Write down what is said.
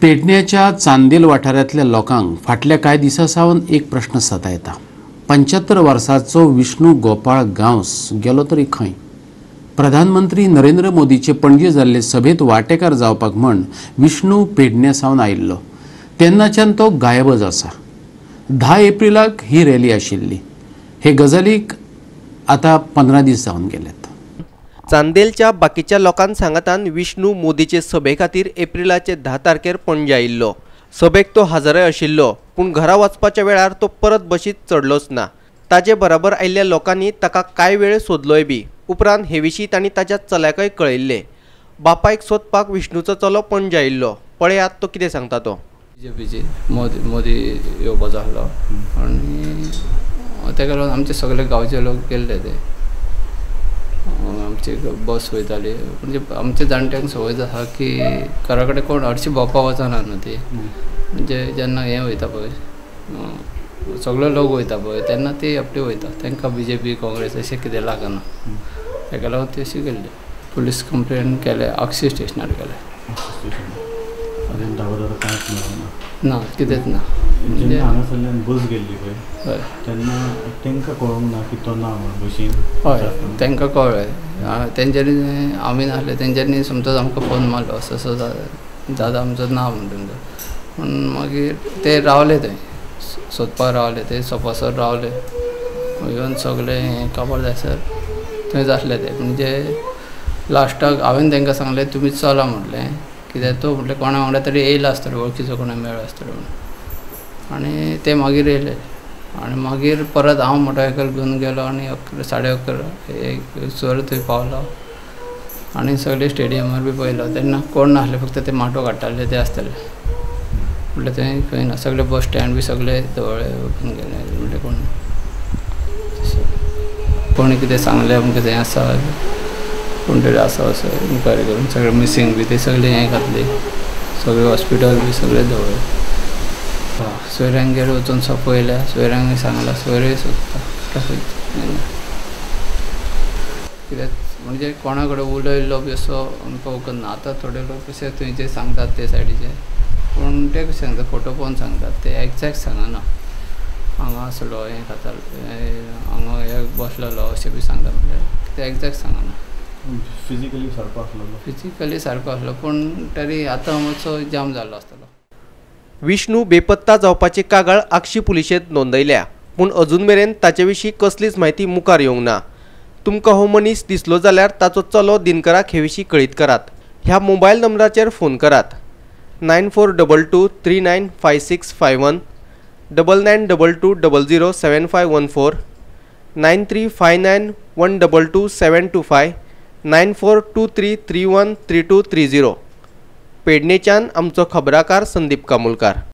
पेडण्याच्या चांदेल वाठारांतल्या लोकांक फाटल्या कांय दिसां सावन एक प्रश्न सतायता। 75 वर्सांचो विष्णू गोपाळ गांवस गेलो तरी खंय? प्रधानमंत्री नरेंद्र मोदीचे पणजे जाल्ले सभेत वांटेकार जावपाक म्हण विष्णू पेडण्या सावन आयिल्लो, तेन्नाच्यान तो गायबच आसा। 10 एप्रिलाक ही रॅली आशिल्ली। हे गजालीक आतां 15 दीस जावन गेल्यात। चांदेलच्या बाकीच्या लोकांन सांगतान विष्णू मोदीचे सभे खातीर एप्रिलाचे 10 तारखेर पणजे आयिल्लो। सभेक तो हजरय आशिल्लो, पूण घरा वचपाच्या वेळार तो परत बशीत चढलोच ना। ताजे बराबर आयिल्ल्या लोकांनी ताका कांय वेळ सोदलोय बी। उपरांत हे विशीं तांणी ताच्या चल्याकय कळयिल्लें। बापायक सोदपाक विष्णूचो चलो पणजे आयिल्लो। पळयात तो कितें सांगता तो। बीजेपीचे मोदी येवपाचो आसलो आनी ताका लागून आमचे सगळे गांवचे लोक गेल्ले ते। आमची बस वयताली, म्हणजे आमच्या जाणट्यांक संवय आसा की घरा कडेन कोण हरशीं भोंवपाक वचना न्हू ती। म्हणजे जेन्ना हें वयता पळय, सगळे लोक वयता पळय, तेन्ना ती आपली वयता। तांकां बीजेपी काँग्रेस अशें कितें लागना, ताका लागून ती अशी गेल्ली। पुलीस कंप्लेन केले, आक्षी स्टेशनार गेले। ना कितेंच ना। म्हणजे हांगासरल्यान बस गेल्ली पळय तेन्ना तांकां कळोंक ना की तो ना म्हणून बशीन। हय, तांकां कळ्ळें। तेंच्यांनी आमी नासले, तेंच्यांनी समज आमकां फोन मारलो, असो असो दादा आमचो ना म्हणून। पूण मागीर ते रावले थंय, सोदपाक रावले ते, सोपासर रावले। इवन सगळे काबार जायसर थंयच आसले ते। म्हणजे लास्टाक हांवें तांकां सांगलें तुमी चला म्हटलें, कित्याक तो म्हटलें कोणा वांगडा तरी येयला आसतलो, वळखीचो कोणा मेळ्ळो आसतलो म्हणून। आनी ते मागीर येयले आनी मागीर परत हांव मोटरसायकल घेवन गेलो आनी 11:30 सर थंय पावलो आनी सगळे स्टेडियमार बी पळयलो। तेन्ना कोण नासले, फक्त ते माटो काडटाले ते आसताले। म्हटल्यार थंय खंय ना, सगळे बस स्टँड बी सगळे दवळे वचून गेले। म्हणजे कोणी कितें सांगलें आमकां थंय आसा, कोण तरी आसा असो इन्क्वायरी करून सगळे मिसींग बी ते सगळे हें घातली, सगळे हॉस्पिटल बी सगळे दवळे। सोयऱ्यांगेर वचून सोपयल्या, सोयऱ्यांक सांगला, सोयरे सोदता कित्याक म्हणजे कोणा कडेन उलयल्लो बी असो आमकां वखद ना। आतां थोडे लोक कशे थंयचे सांगतात ते सायडीचे, पूण ते कशें सांगता फोटो पळोवन सांगतात, ते एक्झॅक्ट सांगना। हांगा आसलो, हें खातालो, हांगा हे बसलेलो अशें बी सांगता, म्हटल्यार ते एक्झॅक्ट सांगना। फिजिकली सारको आसलो, पूण तरी आतां मातसो जाम जाल्लो आसतलो। विष्णू बेपत्ता जावपाची कागाळ आक्षी पुलिशेंत नोंदयल्या, पूण अजून मेरेन ताचे विशीं कसलीच म्हायती मुखार येवंक ना। तुमकां हो मनीस दिसलो जाल्यार ताचो चलो दिनकराक हे विशीं कळीत करात। ह्या मोबायल नंबराचेर फोन करात 9422395651, 9922007514, 9359122725, 9423313230। पेडणेच्यान आमचो खबराकार संदीप कामुलकार।